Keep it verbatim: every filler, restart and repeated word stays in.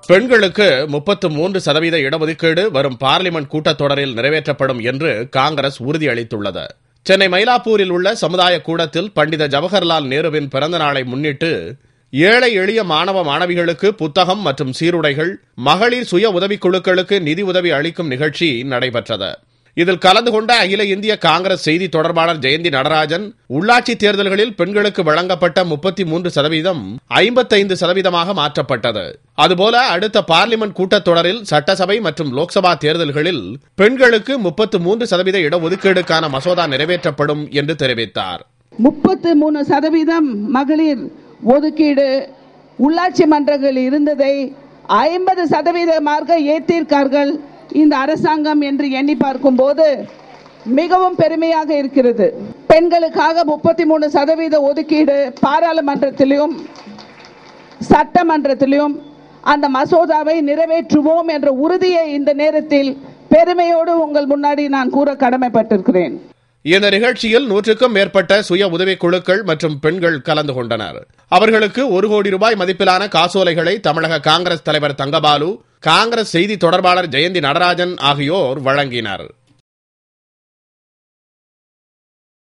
பெண்களுக்கு முப்பத்து மூன்று சதவீத இடஒதுக்கீடு வரும் பார்லிமெண்ட் கூட்டத்தொடரில் நிறைவேற்றப்படும் என்று காங்கிரஸ் உறுதியளித்துள்ளது. சென்னை மயிலாப்பூரில் உள்ள சமுதாய கூடத்தில் பண்டித ஜவஹர்லால் நேருவின் பிறந்த நாளை முன்னிட்டு ஏழை எளிய மாணவ மாணவிகளுக்கு புத்தகம் மற்றும் சீருடைகள், மகளிர் சுய உதவிக்குழுக்களுக்கு நிதி உதவி அளிக்கும் நிகழ்ச்சி நடைபெற்றது. இதில் கலந்து கொண்ட அகில இந்திய காங்கிரஸ் செய்தி தொடர்பாளர் ஜெயந்தி நடராஜன், உள்ளாட்சி தேர்தல்களில் பெண்களுக்கு வழங்கப்பட்ட முப்பத்தி மூன்று சதவீதம் ஐம்பத்தைந்து சதவீதமாக மாற்றப்பட்டது. அதுபோல அடுத்த பார்லிமெண்ட் கூட்டத்தொடரில் சட்டசபை மற்றும் லோக்சபா தேர்தல்களில் பெண்களுக்கு முப்பத்து மூன்று சதவீத இடஒதுக்கீடுக்கான மசோதா நிறைவேற்றப்படும் என்று தெரிவித்தார். முப்பத்து மூணு சதவீதம் மகளிர் ஒதுக்கீடு உள்ளாட்சி மன்றங்களில் இருந்ததை ஐம்பது சதவீதமாக ஏற்றிருக்கார்கள் இந்த அரசாங்கம் என்று எண்ணி பார்க்கும் போது மிகவும் பெருமையாக இருக்கிறது. பெண்களுக்காக முப்பத்தி மூணு சதவீத ஒதுக்கீடு பாராளுமன்றத்திலும் சட்டமன்றத்திலும் அந்த மசோதாவை நிறைவேற்றுவோம் என்ற உறுதியை இந்த நேரத்தில் பெருமையோடு உங்கள் முன்னாடி நான் கூற கடமைப்பட்டிருக்கிறேன். இந்த நிகழ்ச்சியில் நூற்றுக்கும் மேற்பட்ட சுய உதவி குழுக்கள் மற்றும் பெண்கள் கலந்து கொண்டனர். அவர்களுக்கு ஒரு கோடி ரூபாய் மதிப்பிலான காசோலைகளை தமிழக காங்கிரஸ் தலைவர் தங்கபாலு, காங்கிரஸ் செய்தி தொடர்பாளர் ஜெயந்தி நடராஜன் ஆகியோர் வழங்கினர்.